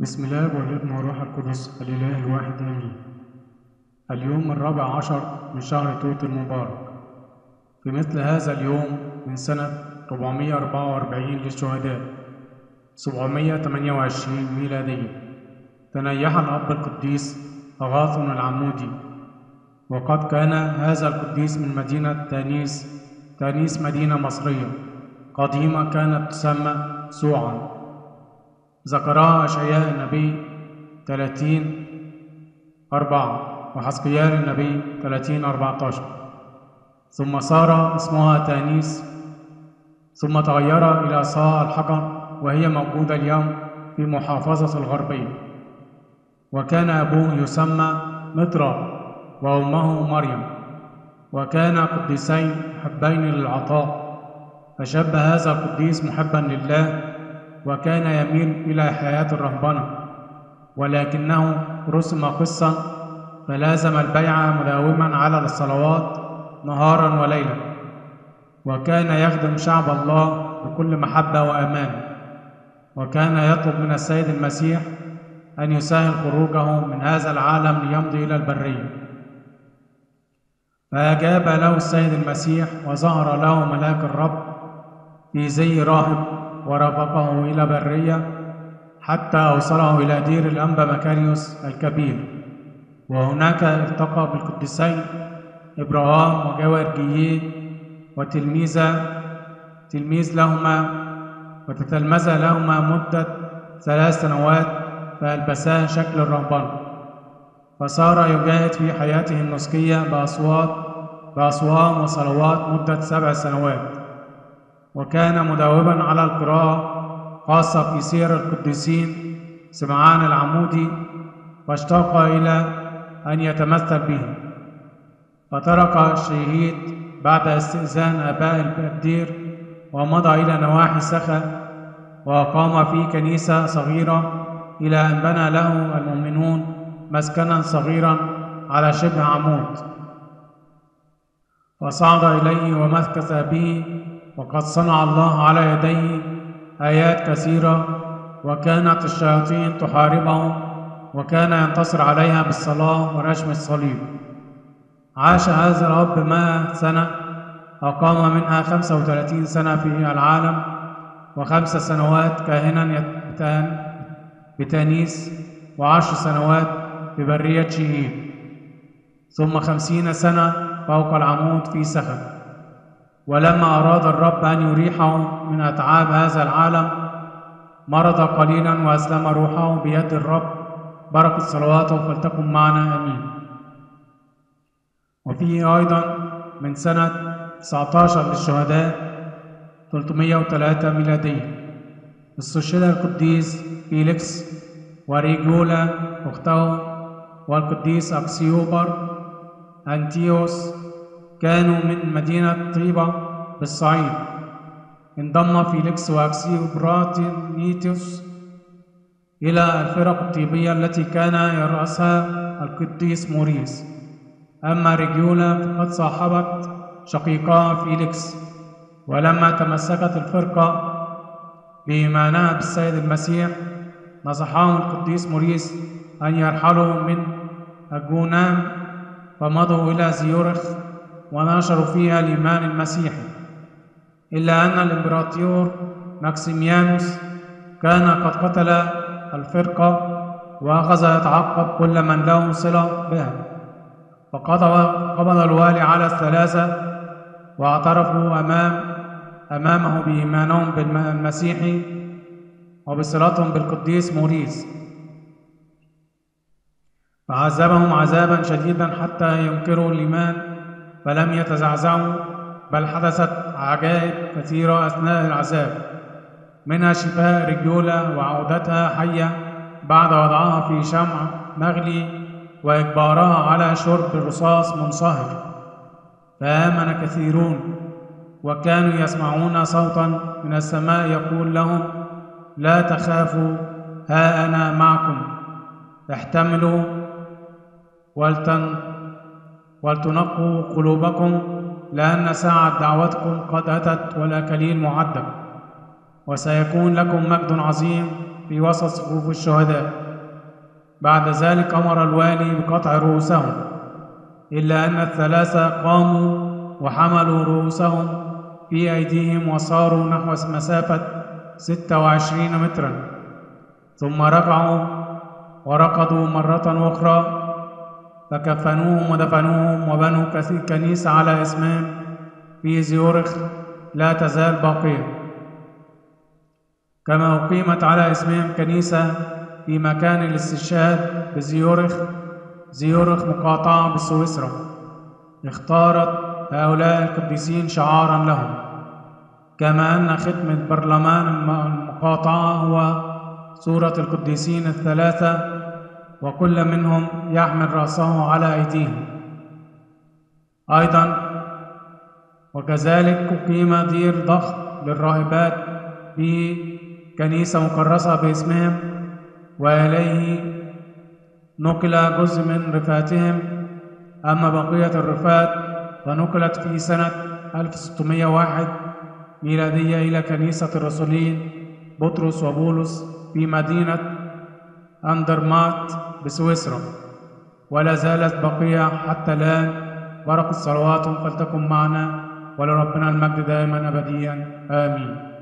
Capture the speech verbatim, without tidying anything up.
بسم الله والابن والروح القدس الإله الواحد آمين. اليوم الرابع عشر من شهر توت المبارك. في مثل هذا اليوم من سنة أربعمائة وأربعة وأربعين للشهداء سبعمائة وثمانية وعشرين ميلادية تنيح الأب القديس أغاثون العمودي، وقد كان هذا القديس من مدينة تانيس تانيس مدينة مصرية قديمة كانت تسمى سوعا. ذكرها أشعياء النبي ثلاثين أربعة وحزقيال النبي ثلاثين أربعة عشر. ثم صار اسمها تانيس، ثم تغير إلى صاع الحجر، وهي موجودة اليوم في محافظة الغربية. وكان أبوه يسمى مطرى وأمه مريم، وكان قديسين محبين للعطاء، فشب هذا القديس محبا لله، وكان يميل إلى حياة الرهبنة، ولكنه رسم قسا فلازم البيعة مداوما على الصلوات نهارا وليلا، وكان يخدم شعب الله بكل محبة وأمان، وكان يطلب من السيد المسيح أن يسهل خروجه من هذا العالم ليمضي إلى البرية. فأجاب له السيد المسيح وظهر له ملاك الرب في زي راهب، ورافقه إلى برية حتى أوصله إلى دير الأنبا مكاريوس الكبير، وهناك التقى بالقديسين إبراهام وجوارجييه وتلميذة تلميذ لهما وتتلمذ لهما مدة ثلاث سنوات، فألبساه شكل الرهبنة، فصار يجاهد في حياته النسكية بأصوات بأصوام وصلوات مدة سبع سنوات، وكان مداوما على القراءة خاصة في سير القديسين سمعان العمودي، واشتاق إلى أن يتمثل به، فترك الشهيد بعد استئذان آباء الدير ومضى إلى نواحي سخا، وأقام في كنيسة صغيرة إلى أن بنى له المؤمنون مسكنا صغيرا على شبه عمود، فصعد إليه ومكث به، وقد صنع الله على يديه آيات كثيرة، وكانت الشياطين تحاربه، وكان ينتصر عليها بالصلاة ورشم الصليب. عاش هذا الأب مائة سنة، أقام منها خمسة وثلاثين سنة في العالم، وخمس سنوات كاهنا بتانيس، وعشر سنوات في برية شهيد، ثم خمسين سنة فوق العمود في سخن. ولما أراد الرب أن يريحه من أتعاب هذا العالم مرض قليلا وأسلم روحه بيد الرب. بركة صلواته فلتكن معنا آمين. وفيه أيضا من سنة تسعة عشر للشهداء ثلاثمائة وثلاثة ميلادية استشهد القديس فيليكس وريجولا أخته، والقديس أكسيوبر أنتيوس، كانوا من مدينة طيبة بالصعيد. انضم فيليكس وأكسيوبراتينيتوس إلى الفرق الطيبية التي كان يرأسها القديس موريس. أما ريجيولا فقد صاحبت شقيقها فيليكس، ولما تمسكت الفرقة بإيمانها بالسيد المسيح نصحهم القديس موريس أن يرحلوا من الجونام، فمضوا إلى زيورخ ونشروا فيها الإيمان المسيحي، إلا أن الإمبراطور ماكسيميانوس كان قد قتل الفرقة وأخذ يتعقب كل من له صلة بها، فقبض الوالي على الثلاثة واعترفوا أمام أمامه بإيمانهم بالمسيحي وبصلتهم بالقديس موريس، فعذبهم عذابا شديدا حتى ينكروا الإيمان، فلم يتزعزعوا، بل حدثت عجائب كثيرة أثناء العذاب، منها شفاء رجولة وعودتها حية بعد وضعها في شمع مغلي وإجبارها على شرب الرصاص منصهر، فآمن كثيرون، وكانوا يسمعون صوتا من السماء يقول لهم: لا تخافوا، ها أنا معكم، احتملوا ولتن ولتنقوا قلوبكم، لأن ساعة دعوتكم قد أتت والأكاليل معدة، وسيكون لكم مجد عظيم في وسط صفوف الشهداء. بعد ذلك أمر الوالي بقطع رؤوسهم، إلا أن الثلاثة قاموا وحملوا رؤوسهم في أيديهم وصاروا نحو مسافة ستة وعشرين مترا، ثم رجعوا وركضوا مرة أخرى فكفنوهم ودفنوهم، وبنوا كنيسة على اسمهم في زيورخ لا تزال باقية، كما أقيمت على اسمهم كنيسة في مكان الاستشهاد بزيورخ زيورخ مقاطعة بسويسرا. اختارت هؤلاء القديسين شعارا لهم، كما أن ختم برلمان المقاطعة هو صورة القديسين الثلاثة، وكل منهم يحمل رأسه على أيديهم. أيضا وكذلك أقيم دير ضخم للراهبات به كنيسة مكرسة باسمهم، وإليه نقل جزء من رفاتهم. أما بقية الرفات فنقلت في سنة ألف وستمائة وواحد ميلادية إلى كنيسة الرسولين بطرس وبولس في مدينة أندرمات بسويسرا، ولا زالت بقية حتى الآن. بركة صلواتهم فلتكن معنا، ولربنا المجد دائما أبديا آمين.